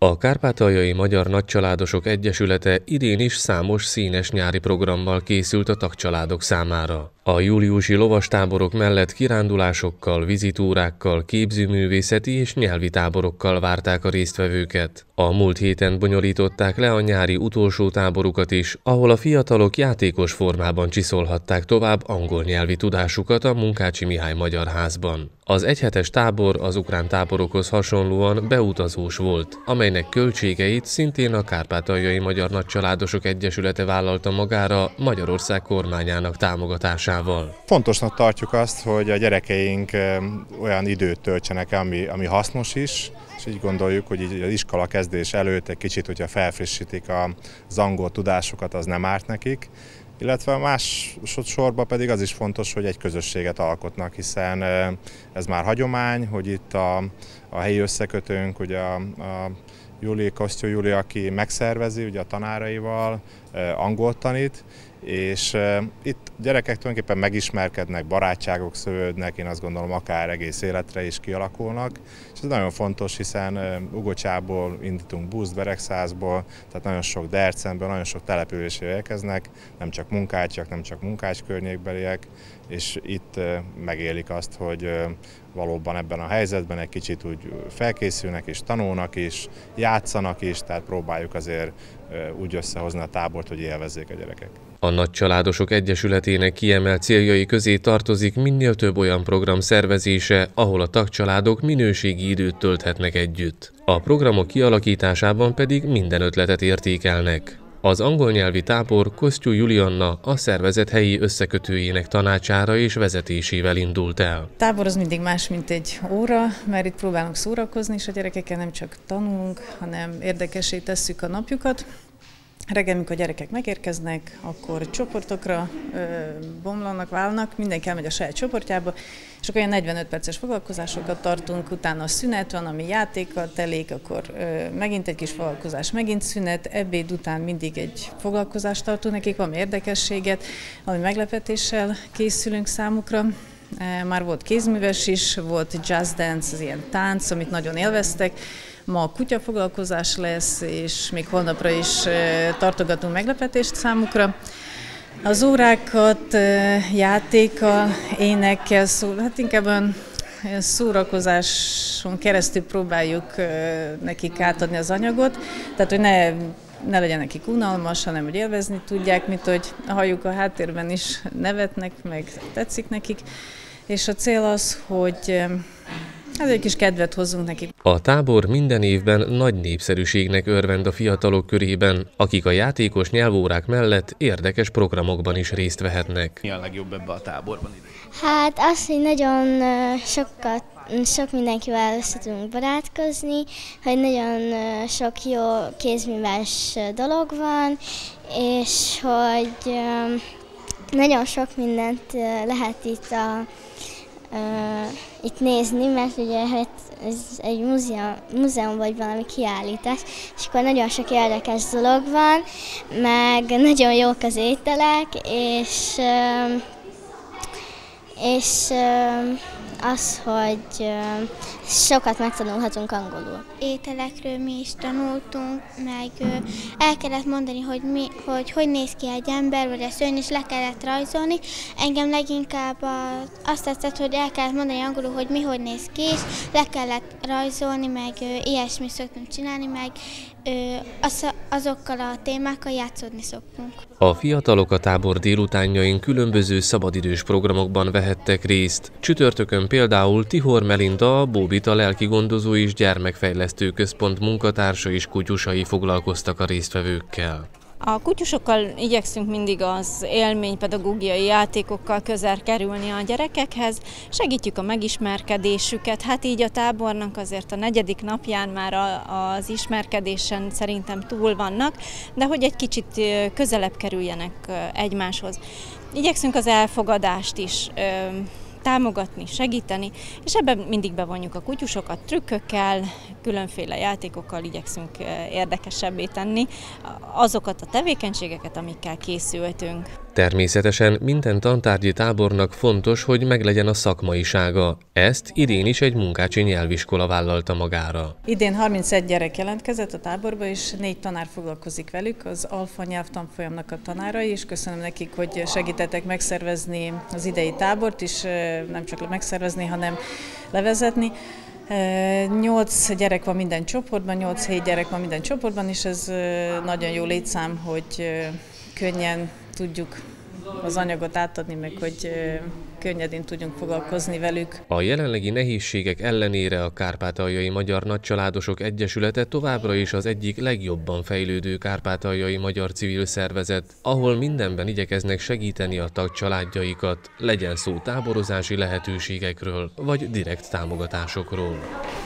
A Kárpátaljai Magyar Nagycsaládosok Egyesülete idén is számos színes nyári programmal készült a tagcsaládok számára. A júliusi lovastáborok mellett kirándulásokkal, vizitúrákkal, képzőművészeti és nyelvi táborokkal várták a résztvevőket. A múlt héten bonyolították le a nyári utolsó táborukat is, ahol a fiatalok játékos formában csiszolhatták tovább angol nyelvi tudásukat a Munkácsi Mihály Magyar Házban. Az egyhetes tábor az ukrán táborokhoz hasonlóan beutazós volt, amelynek költségeit szintén a Kárpátaljai Magyar Nagycsaládosok Egyesülete vállalta magára Magyarország kormányának támogatásával. Fontosnak tartjuk azt, hogy a gyerekeink olyan időt töltsenek, ami hasznos is, és így gondoljuk, hogy így az iskola kezdés előtt egy kicsit, hogyha felfrissítik az angol tudásokat, az nem árt nekik. Illetve másodszorban pedig az is fontos, hogy egy közösséget alkotnak, hiszen ez már hagyomány, hogy itt a helyi összekötőnk, ugye a Kosztyó Júli, aki megszervezi ugye a tanáraival, angolt tanít, és itt gyerekek tulajdonképpen megismerkednek, barátságok szövődnek, én azt gondolom akár egész életre is kialakulnak, és ez nagyon fontos, hiszen Ugocsából indítunk buszt, Beregszázból, tehát nagyon sok Dercenből, nagyon sok településről érkeznek, nem csak munkácsiak, nem csak munkács környékbeliek, és itt megélik azt, hogy valóban ebben a helyzetben egy kicsit úgy felkészülnek és tanulnak is, játszanak is, tehát próbáljuk azért úgy összehozni a tábort, hogy élvezzék a gyerekek. A Nagycsaládosok Egyesületének kiemelt céljai közé tartozik minél több olyan program szervezése, ahol a tagcsaládok minőségi időt tölthetnek együtt. A programok kialakításában pedig minden ötletet értékelnek. Az angol nyelvi tábor Kosztyú Julianna a szervezet helyi összekötőjének tanácsára és vezetésével indult el. A tábor az mindig más, mint egy óra, mert itt próbálunk szórakozni, és a gyerekekkel nem csak tanulunk, hanem érdekessé tesszük a napjukat. Reggel, amikor a gyerekek megérkeznek, akkor csoportokra bomlanak, válnak, mindenki elmegy a saját csoportjába, és akkor olyan 45 perces foglalkozásokat tartunk, utána a szünet van, ami játékkal telik, akkor megint egy kis foglalkozás, megint szünet, ebéd után mindig egy foglalkozást tartunk nekik, valami érdekességet, valami meglepetéssel készülünk számukra. Már volt kézműves is, volt jazz dance, az ilyen tánc, amit nagyon élveztek. Ma kutyafoglalkozás lesz, és még holnapra is tartogatunk meglepetést számukra. Az órákat játékkal, énekkel, hát inkább olyan szórakozáson keresztül próbáljuk nekik átadni az anyagot, tehát hogy ne legyen nekik unalmas, hanem hogy élvezni tudják, mint hogy halljuk a háttérben is nevetnek, meg tetszik nekik. És a cél az, hogy egy kis kedvet hozzunk nekik. A tábor minden évben nagy népszerűségnek örvend a fiatalok körében, akik a játékos nyelvórák mellett érdekes programokban is részt vehetnek. Mi a legjobb ebbe a táborban? Hát az, hogy nagyon sok mindenkivel össze tudunk barátkozni, hogy nagyon sok jó kézműves dolog van, és hogy nagyon sok mindent lehet itt nézni, mert ugye ez egy múzeum vagy valami kiállítás, és akkor nagyon sok érdekes dolog van, meg nagyon jók az ételek, és az, hogy sokat megtanulhatunk angolul. Ételekről mi is tanultunk, meg el kellett mondani, hogy néz ki egy ember, vagy a szörny, és le kellett rajzolni. Engem leginkább azt tetszett, hogy el kellett mondani angolul, hogy mi hogy néz ki, és le kellett rajzolni, meg ilyesmi szoktunk csinálni, meg azokkal a témákkal játszódni szoktunk. A fiatalok a tábor délutánjain különböző szabadidős programokban vehettek részt. Csütörtökön például Tihor Melinda, a Bóbita Lelkigondozó és Gyermekfejlesztő Központ munkatársa és kutyusai foglalkoztak a résztvevőkkel. A kutyusokkal igyekszünk mindig az élménypedagógiai játékokkal közel kerülni a gyerekekhez, segítjük a megismerkedésüket, hát így a tábornak azért a 4. napján már az ismerkedésen szerintem túl vannak, de hogy egy kicsit közelebb kerüljenek egymáshoz. Igyekszünk az elfogadást is támogatni, segíteni, és ebben mindig bevonjuk a kutyusokat trükkökkel, különféle játékokkal igyekszünk érdekesebbé tenni azokat a tevékenységeket, amikkel készültünk. Természetesen minden tantárgyi tábornak fontos, hogy meglegyen a szakmaisága. Ezt idén is egy munkácsi nyelviskola vállalta magára. Idén 31 gyerek jelentkezett a táborba, és 4 tanár foglalkozik velük, az alfa nyelvtanfolyamnak a tanárai, és köszönöm nekik, hogy segítettek megszervezni az idei tábort, és nem csak megszervezni, hanem levezetni. 8 gyerek van minden csoportban, 8-7 gyerek van minden csoportban, és ez nagyon jó létszám, hogy könnyen tudjuk az anyagot átadni, meg hogy könnyedén tudjunk foglalkozni velük. A jelenlegi nehézségek ellenére a Kárpátaljai Magyar Nagycsaládosok Egyesülete továbbra is az egyik legjobban fejlődő kárpátaljai magyar civil szervezet, ahol mindenben igyekeznek segíteni a tagcsaládjaikat, legyen szó táborozási lehetőségekről vagy direkt támogatásokról.